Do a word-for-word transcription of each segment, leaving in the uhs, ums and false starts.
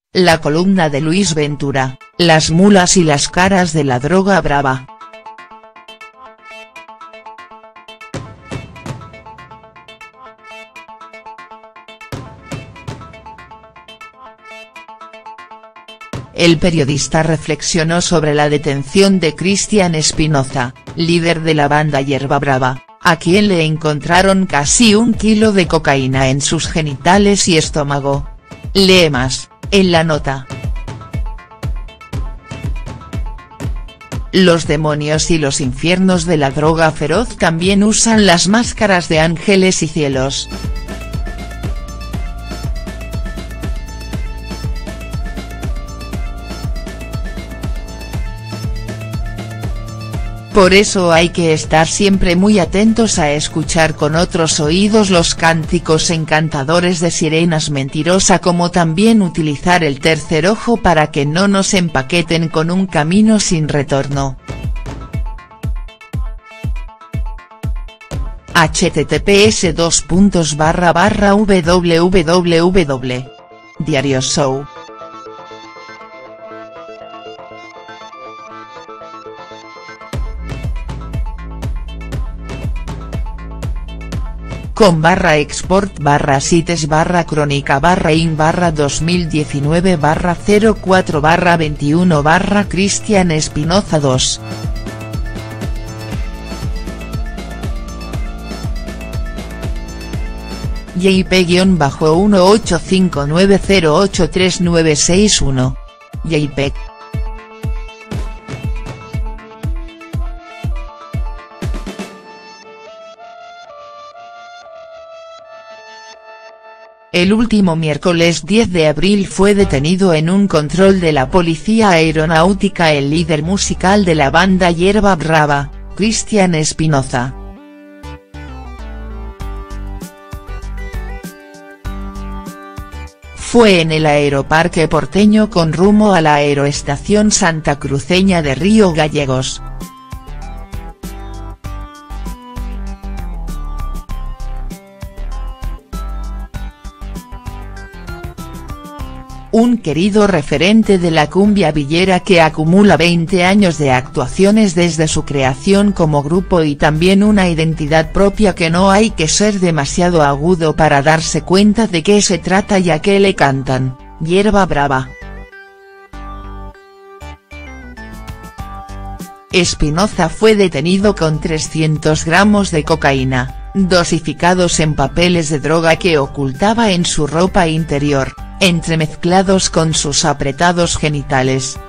La columna de Luis Ventura, las mulas y las caras de la droga brava. El periodista reflexionó sobre la detención de Cristian Espinoza, líder de la banda Yerba Brava, a quien le encontraron casi un kilo de cocaína en sus genitales y estómago. Lee más, en la nota. Los demonios y los infiernos de la droga feroz también usan las máscaras de ángeles y cielos. Por eso hay que estar siempre muy atentos a escuchar con otros oídos los cánticos encantadores de sirenas mentirosa, como también utilizar el tercer ojo para que no nos empaqueten con un camino sin retorno. https dos puntos barra barra www. Diario Show. Com barra export barra sites barra crónica barra in barra dos mil diecinueve barra cero cuatro barra veintiuno barra Cristian Espinoza dos. JPEG uno ocho cinco nueve cero ocho tres nueve seis uno. JPEG. El último miércoles diez de abril fue detenido en un control de la Policía Aeronáutica el líder musical de la banda Yerba Brava, Cristian Espinoza. Fue en el aeroparque porteño con rumbo a la aeroestación santacruceña de Río Gallegos. Un querido referente de la cumbia villera que acumula veinte años de actuaciones desde su creación como grupo y también una identidad propia que no hay que ser demasiado agudo para darse cuenta de qué se trata y a qué le cantan, Yerba Brava. Espinoza fue detenido con trescientos gramos de cocaína, dosificados en papeles de droga que ocultaba en su ropa interior, entremezclados con sus apretados genitales.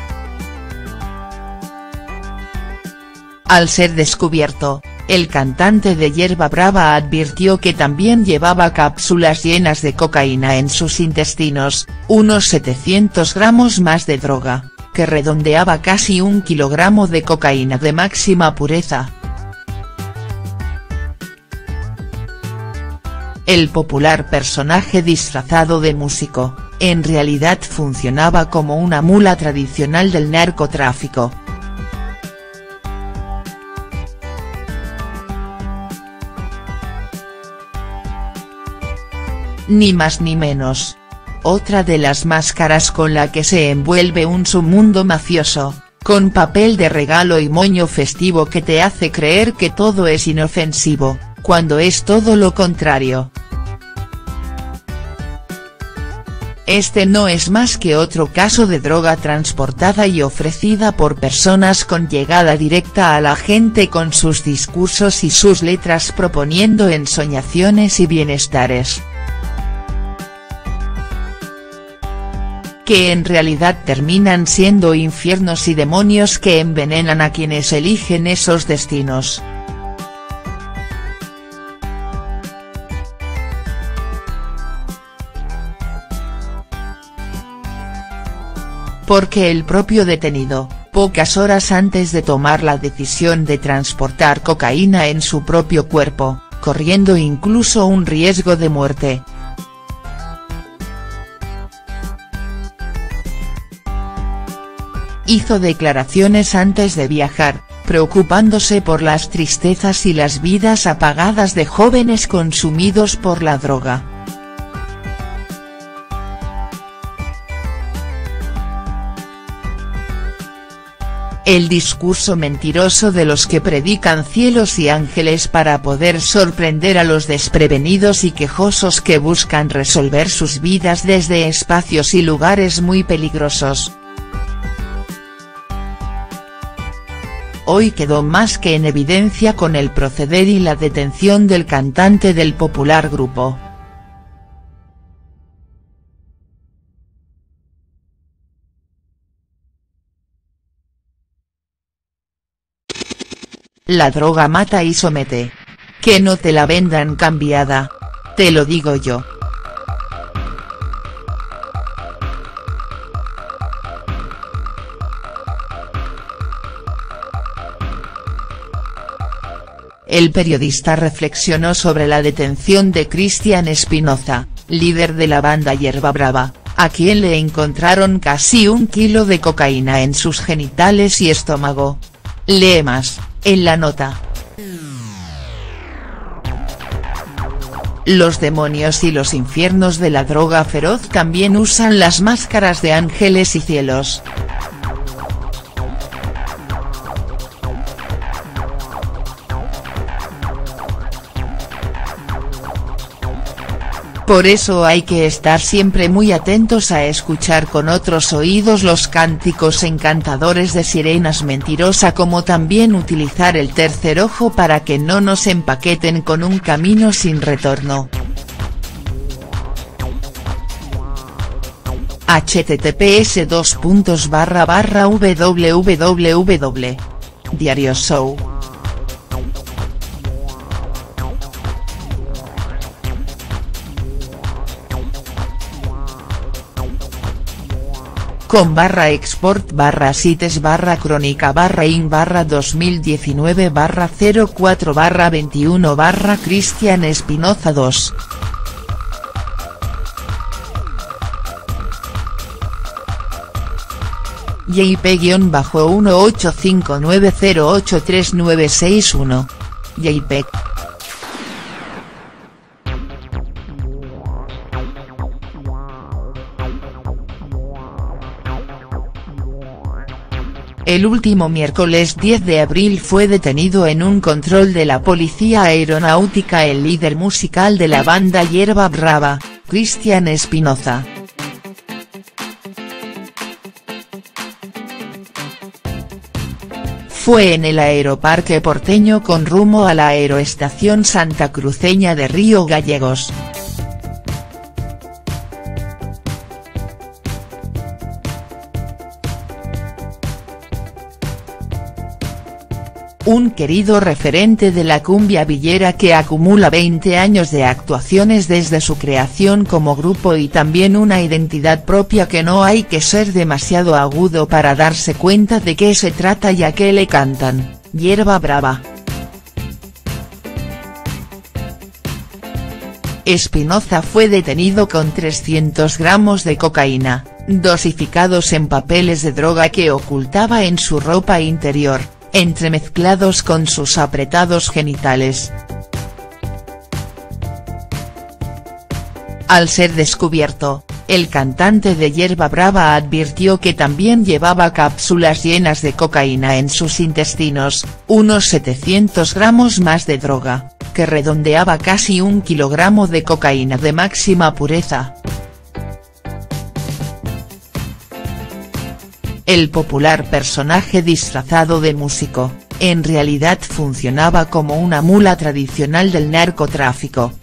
Al ser descubierto, el cantante de Yerba Brava advirtió que también llevaba cápsulas llenas de cocaína en sus intestinos, unos setecientos gramos más de droga, que redondeaba casi un kilogramo de cocaína de máxima pureza. El popular personaje disfrazado de músico, en realidad funcionaba como una mula tradicional del narcotráfico. Ni más ni menos. Otra de las máscaras con la que se envuelve un submundo mafioso, con papel de regalo y moño festivo que te hace creer que todo es inofensivo, cuando es todo lo contrario. Este no es más que otro caso de droga transportada y ofrecida por personas con llegada directa a la gente con sus discursos y sus letras proponiendo ensoñaciones y bienestares, que en realidad terminan siendo infiernos y demonios que envenenan a quienes eligen esos destinos. Porque el propio detenido, pocas horas antes de tomar la decisión de transportar cocaína en su propio cuerpo, corriendo incluso un riesgo de muerte, hizo declaraciones antes de viajar, preocupándose por las tristezas y las vidas apagadas de jóvenes consumidos por la droga. El discurso mentiroso de los que predican cielos y ángeles para poder sorprender a los desprevenidos y quejosos que buscan resolver sus vidas desde espacios y lugares muy peligrosos. Hoy quedó más que en evidencia con el proceder y la detención del cantante del popular grupo. La droga mata y somete. Que no te la vendan cambiada. Te lo digo yo. El periodista reflexionó sobre la detención de Cristian Espinoza, líder de la banda Hierba Brava, a quien le encontraron casi un kilo de cocaína en sus genitales y estómago. Lee más, en la nota. Los demonios y los infiernos de la droga feroz también usan las máscaras de ángeles y cielos. Por eso hay que estar siempre muy atentos a escuchar con otros oídos los cánticos encantadores de sirenas mentirosa, como también utilizar el tercer ojo para que no nos empaqueten con un camino sin retorno. https dos puntos barra barra www. Diario Show. Com barra export barra sites barra crónica barra in barra dos mil diecinueve barra cero cuatro barra veintiuno barra Cristian Espinoza dos. JP-uno ocho cinco nueve cero ocho tres nueve seis uno. JPEG. El último miércoles diez de abril fue detenido en un control de la Policía Aeronáutica el líder musical de la banda Hierba Brava, Cristian Espinoza. Fue en el aeroparque porteño con rumbo a la aeroestación santacruceña de Río Gallegos. Un querido referente de la cumbia villera que acumula veinte años de actuaciones desde su creación como grupo y también una identidad propia que no hay que ser demasiado agudo para darse cuenta de qué se trata y a qué le cantan, Hierba Brava. Espinoza fue detenido con trescientos gramos de cocaína, dosificados en papeles de droga que ocultaba en su ropa interior, entremezclados con sus apretados genitales. Al ser descubierto, el cantante de Hierba Brava advirtió que también llevaba cápsulas llenas de cocaína en sus intestinos, unos setecientos gramos más de droga, que redondeaba casi un kilogramo de cocaína de máxima pureza. El popular personaje disfrazado de músico, en realidad funcionaba como una mula tradicional del narcotráfico.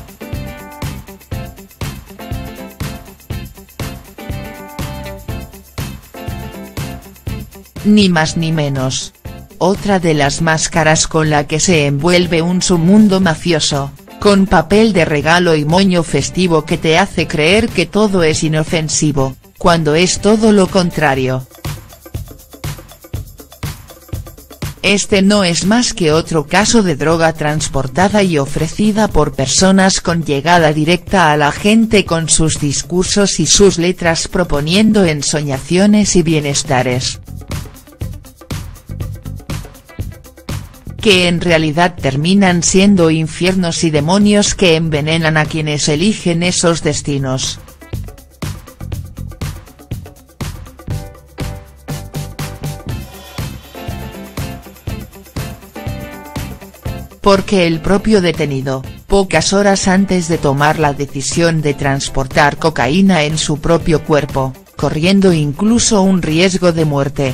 Ni más ni menos. Otra de las máscaras con la que se envuelve un submundo mafioso, con papel de regalo y moño festivo que te hace creer que todo es inofensivo, cuando es todo lo contrario. Este no es más que otro caso de droga transportada y ofrecida por personas con llegada directa a la gente con sus discursos y sus letras proponiendo ensoñaciones y bienestares, que en realidad terminan siendo infiernos y demonios que envenenan a quienes eligen esos destinos. porque el propio detenido, pocas horas antes de tomar la decisión de transportar cocaína en su propio cuerpo, corriendo incluso un riesgo de muerte,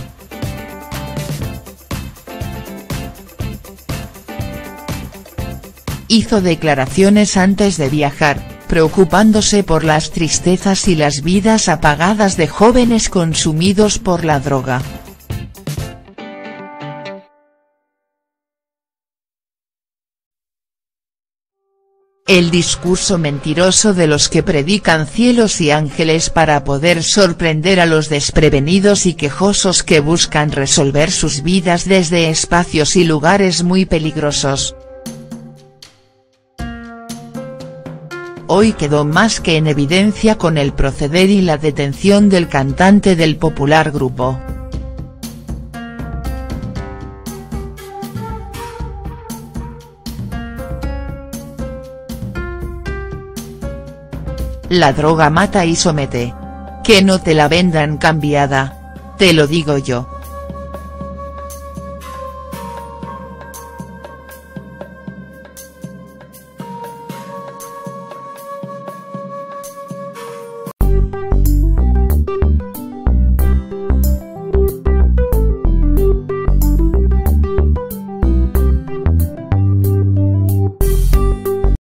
hizo declaraciones antes de viajar, preocupándose por las tristezas y las vidas apagadas de jóvenes consumidos por la droga. El discurso mentiroso de los que predican cielos y ángeles para poder sorprender a los desprevenidos y quejosos que buscan resolver sus vidas desde espacios y lugares muy peligrosos. Hoy quedó más que en evidencia con el proceder y la detención del cantante del popular grupo. La droga mata y somete. Que no te la vendan cambiada. Te lo digo yo.